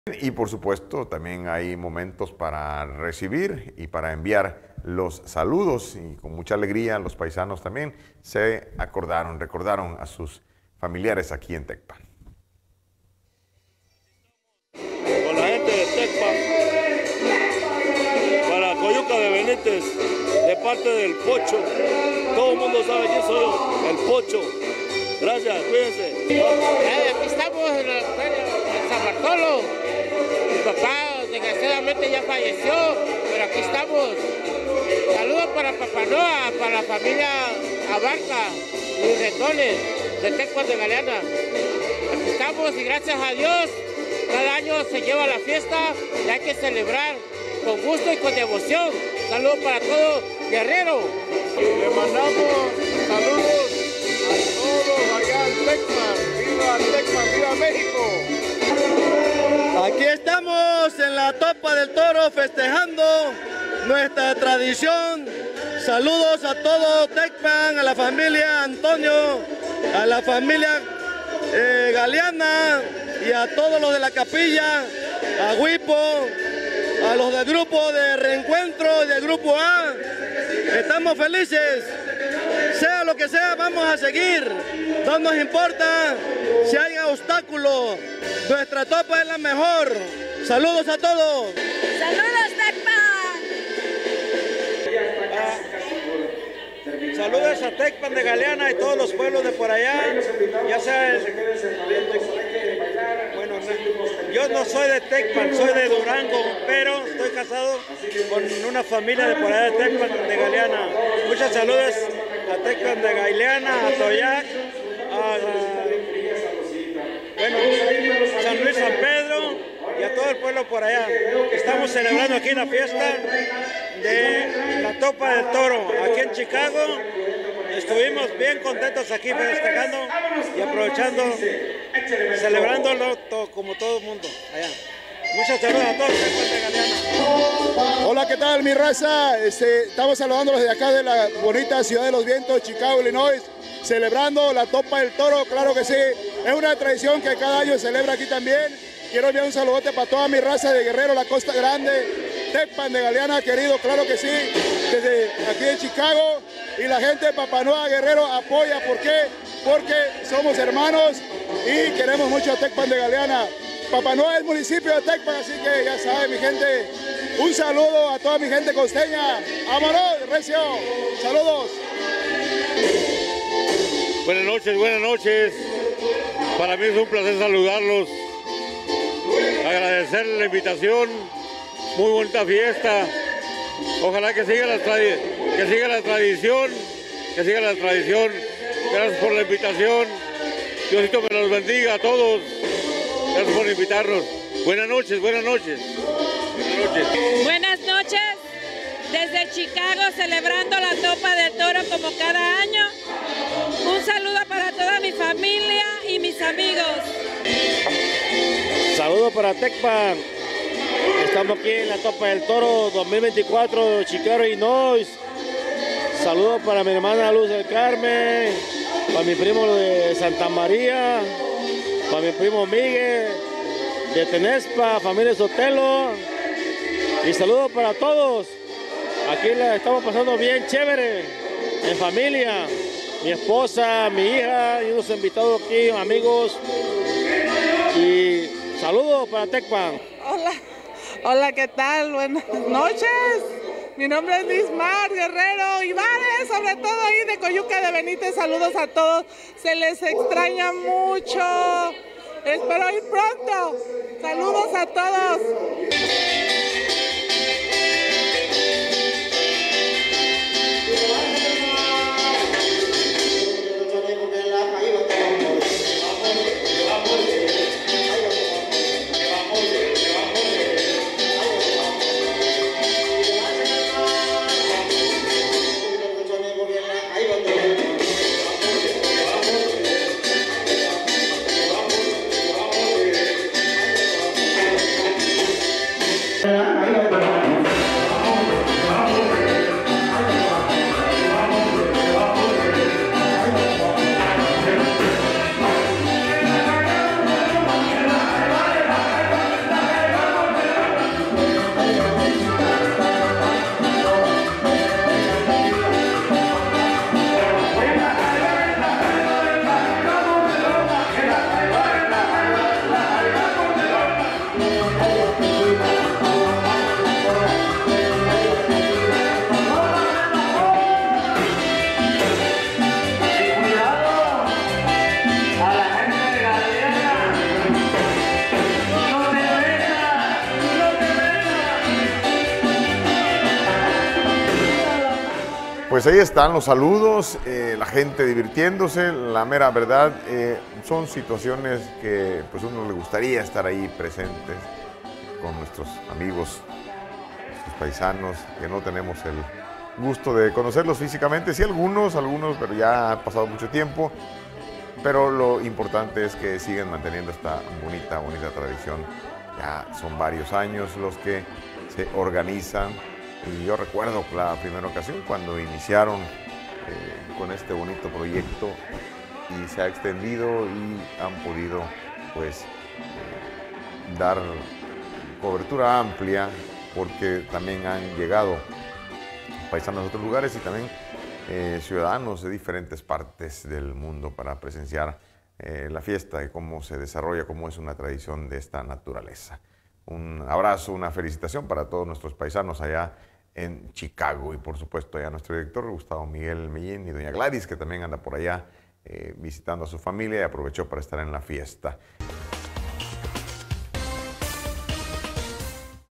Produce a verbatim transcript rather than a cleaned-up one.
Y por supuesto también hay momentos para recibir y para enviar los saludos, y con mucha alegría los paisanos también se acordaron, recordaron a sus familiares aquí en Tecpan. Con la gente de Tecpan, para Coyuca de Benítez, de parte del Pocho. Todo el mundo sabe quién soy yo, el Pocho. Gracias, cuídense. Eh, aquí estamos en, el, en San Bartolo. Mi papá desgraciadamente ya falleció, pero aquí estamos. Saludos para Papá Noa, para la familia Abarca y Retones de Tecpan de Galeana. Aquí estamos y gracias a Dios cada año se lleva la fiesta y hay que celebrar con gusto y con devoción. Saludos para todo Guerrero. Le mandamos saludos a todos allá en Tecpan. ¡Viva Tecpan! ¡Viva México! Aquí estamos en la Topa del Toro festejando nuestra tradición. Saludos a todo Tecpan, a la familia Antonio, a la familia eh, Galeana y a todos los de la capilla, a Huipo, a los del grupo de Reencuentro y del grupo A. Estamos felices, sea lo que sea, vamos a seguir. No nos importa si hay obstáculos, nuestra topa es la mejor. Saludos a todos. ¡Saludos, Tecpan! Ah, saludos a Tecpan de Galeana y todos los pueblos de por allá, ya sea el, bueno, yo no soy de Tecpan, soy de Durango, pero estoy casado con una familia de por allá de Tecpan de Galeana. Muchas saludos a Tecpan de Galeana, a Toyac, a, a bueno, San Luis, San Pedro y a todo el pueblo por allá. Estamos celebrando aquí la fiesta de la Topa del Toro, aquí en Chicago. Estuvimos bien contentos aquí festejando y aprovechando, celebrándolo todo, como todo el mundo allá. Muchas saludos a todos de Galeana. Hola, ¿qué tal, mi raza? Este, estamos saludándolos desde acá de la bonita ciudad de los vientos, Chicago, Illinois, celebrando la Topa del Toro, claro que sí. Es una tradición que cada año se celebra aquí también. Quiero enviar un saludote para toda mi raza de Guerrero, la Costa Grande, Tecpan de Galeana, querido, claro que sí, desde aquí en Chicago. Y la gente de Papá Noa Guerrero apoya, ¿por qué? Porque somos hermanos y queremos mucho a Tecpan de Galeana. Papá Noa es municipio de Tecpan, así que ya saben, mi gente, un saludo a toda mi gente costeña. ¡Vámonos, recio! ¡Saludos! Buenas noches, buenas noches. Para mí es un placer saludarlos. Agradecer la invitación. Muy bonita fiesta. Ojalá que siga la, que siga la tradición, que siga la tradición. Gracias por la invitación. Diosito me los bendiga a todos. Gracias por invitarnos. Buenas noches, buenas noches. Buenas noches. Buenas noches. Desde Chicago celebrando la Topa del Toro como cada año. Un saludo para toda mi familia y mis amigos. Saludos para Tecpan. Estamos aquí en la Topa del Toro dos mil veinticuatro, Chicago, Illinois. Saludos para mi hermana Luz del Carmen, para mi primo de Santa María, para mi primo Miguel de Tenespa, familia Sotelo. Y saludos para todos. Aquí la estamos pasando bien chévere, en familia. Mi esposa, mi hija y unos invitados aquí, amigos. Y saludos para Tecpan. Hola, hola, ¿qué tal? Buenas noches. Mi nombre es Lismar Guerrero Ibares, sobre todo ahí de Coyuca de Benítez. Saludos a todos. Se les extraña mucho. Espero ir pronto. Saludos a todos. Pues ahí están los saludos, eh, la gente divirtiéndose, la mera verdad, eh, son situaciones que pues uno le gustaría estar ahí presentes con nuestros amigos, nuestros paisanos, que no tenemos el gusto de conocerlos físicamente, sí algunos, algunos, pero ya ha pasado mucho tiempo, pero lo importante es que siguen manteniendo esta bonita, bonita tradición. Ya son varios años los que se organizan. Y yo recuerdo la primera ocasión cuando iniciaron eh, con este bonito proyecto y se ha extendido y han podido pues eh, dar cobertura amplia porque también han llegado paisanos de otros lugares y también eh, ciudadanos de diferentes partes del mundo para presenciar eh, la fiesta y cómo se desarrolla, cómo es una tradición de esta naturaleza. Un abrazo, una felicitación para todos nuestros paisanos allá en Chicago y por supuesto allá nuestro director Gustavo Miguel Mellín y doña Gladys que también anda por allá eh, visitando a su familia y aprovechó para estar en la fiesta.